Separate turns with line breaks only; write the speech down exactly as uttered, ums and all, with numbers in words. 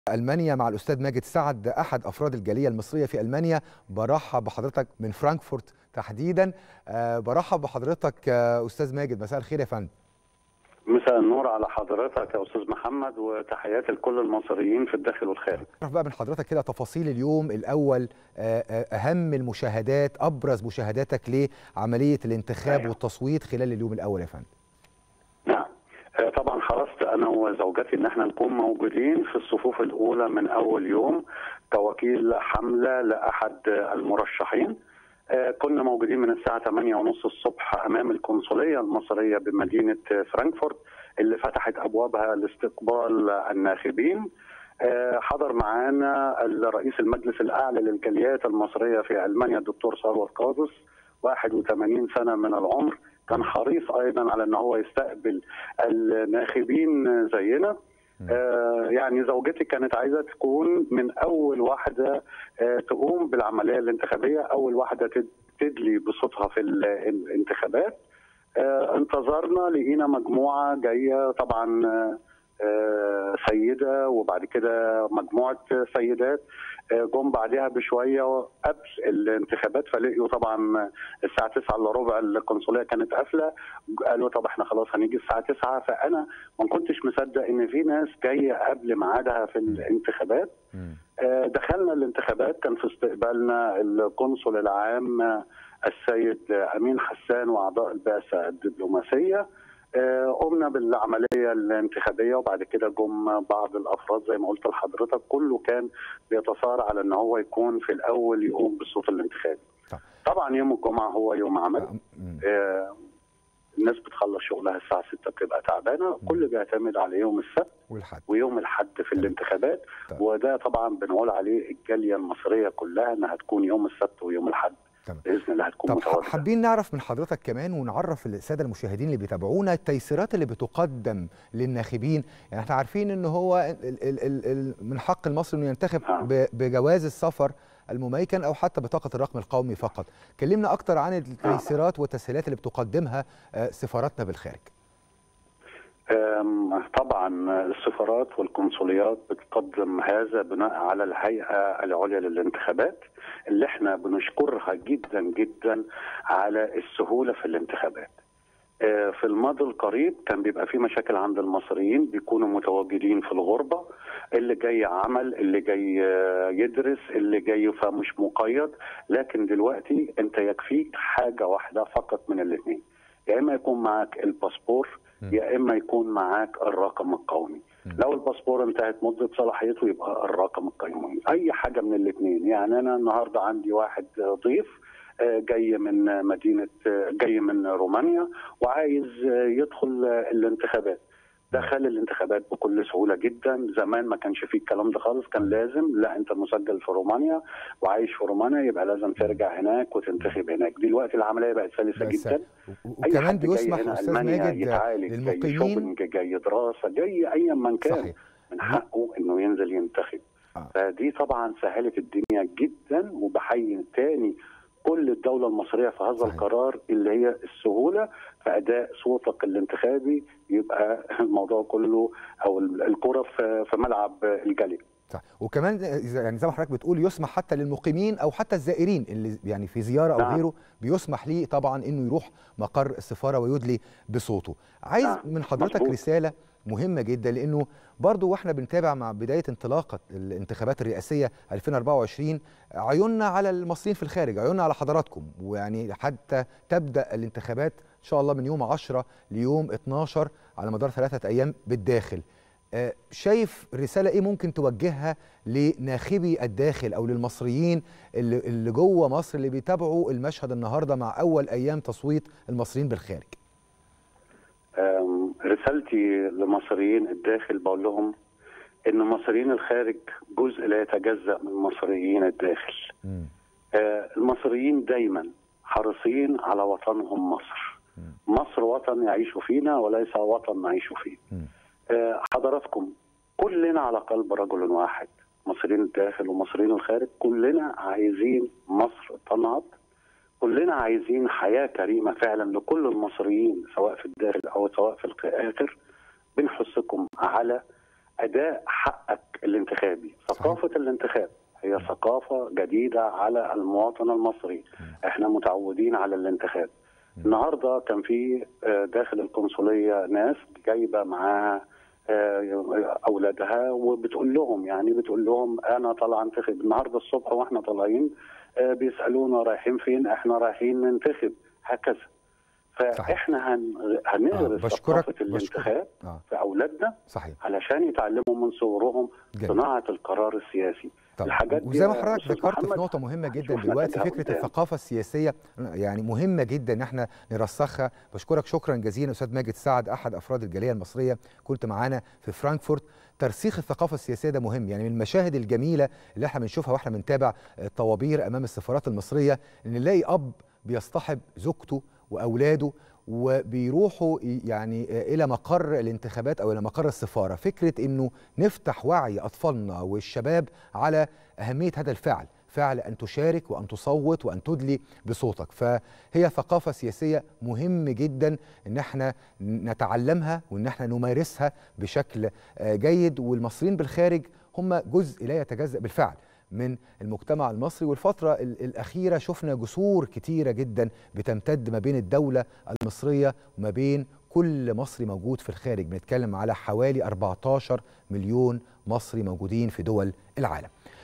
ألمانيا مع الأستاذ ماجد سعد أحد أفراد الجالية المصرية في ألمانيا. برحب بحضرتك من فرانكفورت تحديدا. أه برحب بحضرتك يا أستاذ ماجد، مساء الخير يا فندم.
مساء النور على حضرتك يا أستاذ محمد، وتحياتي لكل المصريين في الداخل والخارج.
نعرف بقى من حضرتك كده تفاصيل اليوم الأول، أهم المشاهدات، أبرز مشاهداتك لعملية الانتخاب أيوة. والتصويت خلال اليوم الأول يا فندم.
نعم، طبعا حرصت أنا وزوجتي إن احنا نكون موجودين في الصفوف الأولى من أول يوم كوكيل حملة لأحد المرشحين. كنا موجودين من الساعة ثمانية وثلاثين الصبح أمام القنصلية المصرية بمدينة فرانكفورت اللي فتحت أبوابها لاستقبال الناخبين. حضر معانا رئيس المجلس الأعلى للجاليات المصرية في ألمانيا الدكتور ثروت قادس، واحد وثمانين سنة من العمر. كان حريص أيضا على أن هو يستقبل الناخبين زينا. آه يعني زوجتي كانت عايزة تكون من أول واحدة آه تقوم بالعملية الانتخابية، أول واحدة تدلي بصوتها في الانتخابات. آه انتظرنا، لقينا مجموعة جاية طبعا آه سيدة وبعد كده مجموعة سيدات جم بعدها بشويه قبل الانتخابات، فلقيوا طبعا الساعه تسعة الا ربع القنصليه كانت قافله. قالوا طب احنا خلاص هنيجي الساعه تسعة، فانا ما كنتش مصدق ان في ناس جايه قبل ميعادها في الانتخابات. دخلنا الانتخابات، كان في استقبالنا القنصل العام السيد امين حسان واعضاء البعثه الدبلوماسيه. قمنا بالعمليه الانتخابيه، وبعد كده جم بعض الافراد زي ما قلت لحضرتك. كله كان بيتصارع على ان هو يكون في الاول يقوم بالصوت الانتخابي. طبعا يوم الجمعه هو يوم عمل، آه الناس بتخلص شغلها الساعه ستة بتبقى تعبانه. كل بيعتمد على يوم السبت والحد ويوم الحد في الانتخابات. وده طبعا بنقول عليه الجاليه المصريه كلها انها تكون يوم السبت ويوم الحد باذن الله هتكون متواجده.
حابين نعرف من حضرتك كمان ونعرف الساده المشاهدين اللي بيتابعونا التيسيرات اللي بتقدم للناخبين. يعني احنا عارفين ان هو ال ال ال من حق المصري انه ينتخب آه. بجواز السفر المميكن او حتى بطاقه الرقم القومي فقط. كلمنا اكتر عن التيسيرات آه. والتسهيلات اللي بتقدمها سفاراتنا بالخارج.
طبعا السفارات والقنصليات بتقدم هذا بناء على الهيئة العليا للانتخابات اللي احنا بنشكرها جدا جدا على السهولة في الانتخابات. في الماضي القريب كان بيبقى في مشاكل عند المصريين بيكونوا متواجدين في الغربة، اللي جاي عمل، اللي جاي يدرس، اللي جاي فمش مقيد. لكن دلوقتي انت يكفيك حاجة واحدة فقط من الاثنين، يا اما يكون معاك الباسبور يا اما يكون معاك الرقم القومي. لو الباسبور انتهت مده صلاحيته يبقى الرقم القومي، اي حاجه من الاثنين. يعني انا النهارده عندي واحد ضيف جاي من مدينه جاي من رومانيا وعايز يدخل الانتخابات، دخل الانتخابات بكل سهوله جدا. زمان ما كانش فيه الكلام ده خالص، كان لازم لا انت مسجل في رومانيا وعايش في رومانيا يبقى لازم ترجع هناك وتنتخب هناك. دلوقتي العمليه بقت سلسه جدا.
وكمان بيسمح استاذ ماجد
يتعالج، جاي شوبنج، جاي دراسه، جاي ايا من كان صحيح. من حقه انه ينزل ينتخب. آه. فدي طبعا سهلت الدنيا جدا، وبحيي تاني كل الدولة المصرية في هذا صحيح. القرار اللي هي السهولة في أداء صوتك الانتخابي، يبقى الموضوع كله أو الكرة في ملعب الجالية.
صح. وكمان يعني زي ما حضرتك بتقول يسمح حتى للمقيمين أو حتى الزائرين اللي يعني في زيارة أو نعم. غيره بيسمح ليه طبعا إنه يروح مقر السفارة ويدلي بصوته. عايز نعم. من حضرتك مظبوط. رسالة مهمة جدا، لأنه برضو واحنا بنتابع مع بداية انطلاقة الانتخابات الرئاسية ألفين وأربعة وعشرين عيوننا على المصريين في الخارج، عيوننا على حضراتكم، ويعني حتى تبدأ الانتخابات إن شاء الله من يوم عشرة ليوم اتناشر على مدار ثلاثة أيام بالداخل. شايف رسالة إيه ممكن توجهها لناخبي الداخل أو للمصريين اللي, اللي جوه مصر اللي بيتابعوا المشهد النهاردة مع أول أيام تصويت المصريين بالخارج؟
رسالتي لمصريين الداخل بقول لهم ان مصريين الخارج جزء لا يتجزأ من مصريين الداخل. م. المصريين دايما حريصين على وطنهم مصر. م. مصر وطن يعيش فينا وليس وطن نعيش فيه. م. حضراتكم كلنا على قلب رجل واحد، مصريين الداخل ومصريين الخارج، كلنا عايزين مصر تنهض، كلنا عايزين حياة كريمة فعلا لكل المصريين سواء في الداخل أو سواء في الآخر. بنحثكم على أداء حقك الانتخابي. ثقافة الانتخاب هي ثقافة جديدة على المواطن المصري. احنا متعودين على الانتخاب. النهارده كان في داخل القنصلية ناس جايبة معاها اولادها وبتقول لهم يعني بتقول لهم انا طالعه انتخب. النهارده الصبح واحنا طالعين بيسالونا رايحين فين؟ احنا رايحين ننتخب هكذا. فاحنا هن... هنغرس
آه
ثقافه الانتخاب آه. في اولادنا
صحيح.
علشان يتعلموا من صغرهم صناعه القرار السياسي.
الحاجات وزي ما حضرتك ذكرت في نقطه مهمه جدا دلوقتي، فكره قدام. الثقافه السياسيه يعني مهمه جدا ان احنا نرسخها. بشكرك شكرا جزيلا استاذ ماجد سعد، احد افراد الجاليه المصريه، كنت معانا في فرانكفورت. ترسيخ الثقافه السياسيه ده مهم، يعني من المشاهد الجميله اللي احنا بنشوفها واحنا بنتابع الطوابير امام السفارات المصريه ان نلاقي اب بيصطحب زوجته واولاده وبيروحوا يعني الى مقر الانتخابات او الى مقر السفاره. فكره انه نفتح وعي اطفالنا والشباب على اهميه هذا الفعل، فعل ان تشارك وان تصوت وان تدلي بصوتك. فهي ثقافه سياسيه مهم جدا ان احنا نتعلمها وان احنا نمارسها بشكل جيد. والمصريين بالخارج هم جزء لا يتجزأ بالفعل من المجتمع المصري، والفترة الأخيرة شفنا جسور كتيرة جدا بتمتد ما بين الدولة المصرية وما بين كل مصري موجود في الخارج. بنتكلم على حوالي أربعتاشر مليون مصري موجودين في دول العالم.